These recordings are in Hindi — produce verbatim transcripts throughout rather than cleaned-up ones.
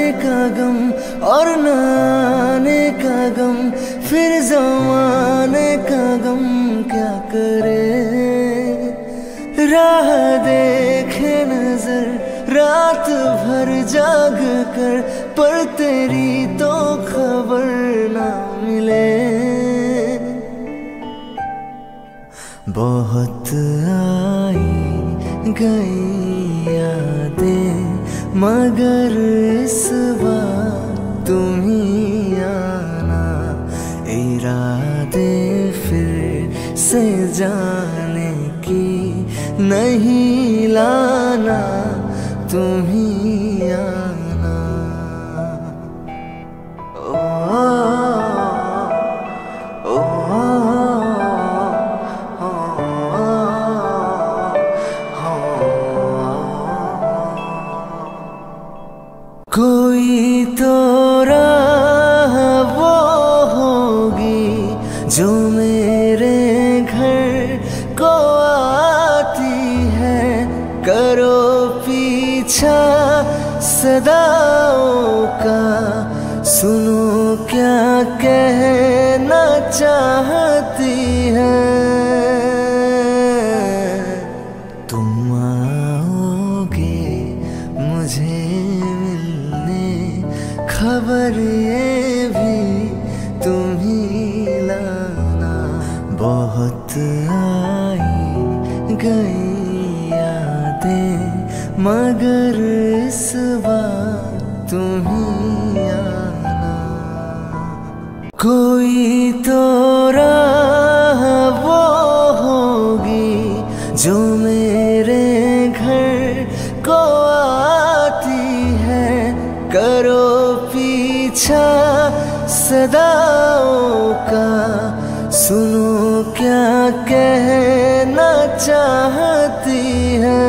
का गम और न आने का गम, फिर ज़माने का गम क्या करे। राह देखे नजर रात भर जाग कर, पर तेरी तो खबर ना मिले। बहुत आई गई यादें मगर इस बार तुम ही आना, इरादे फिर से जाने की नहीं लाना, तुम ही आना। ओ, ओ, ओ, कोई तो राह वो होगी जो मेरे घर को आती है, करो पीछा सदाओं का, सुनो क्या कहना चाहती है। तुम आओगे मुझे मिलने, खबर ये भी तुम ही लाना। बहुत आई गई यादें मगर इस बार तुम ही आना। कोई तो राह वो होगी जो मेरे घर को आती है, करो पीछा सदाओं का, सुनो क्या कहना चाहती है।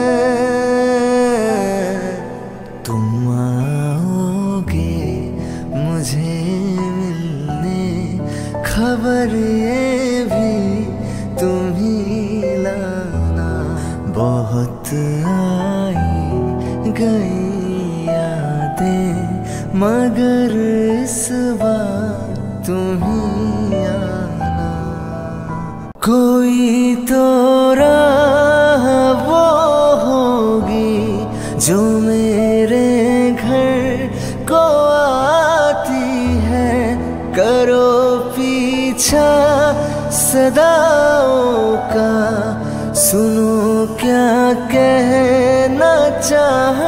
तुम आओगे मुझे मिलने, खबर ये भी तुम ही लाना। बहुत आई गई यादें मगर इस बार तुम ही आना। कोई तो राह वो होगी जो मेरे घर को आती है, करो पीछा सदाओं का, सुनो क्या कहना चाह